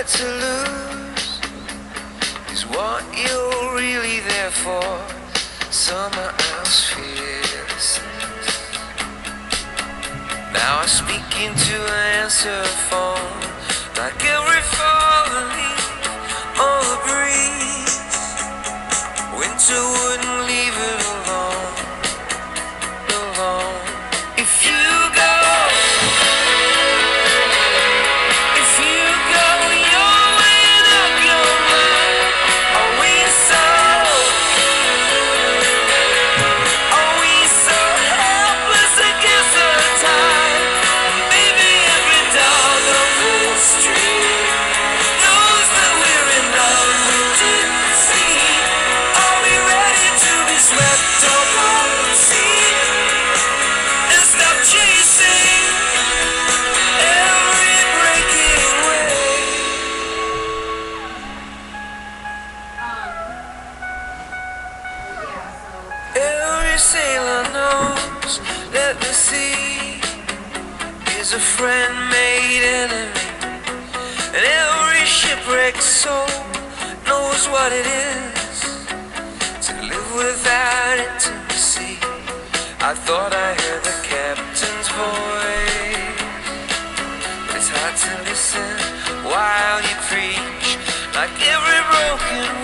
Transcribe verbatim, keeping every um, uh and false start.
to lose is what you're really there for. Someone else fears. Now I speak into an answer phone, like every falling leaf on the breeze. Winter wouldn't leave it alone, alone. If you go, if you go, you're weighing up your mind. Are we so, are we so helpless against the tide? Maybe every dog on the street knows that we're in love we didn't see. Are we ready to be swept up on the sea and stop chasing every breaking wave? Every sailor knows that the sea is a friend made enemy, and every shipwrecked soul knows what it is to live without intimacy. I thought I heard the captain's voice, but it's hard to listen while you preach, like every broken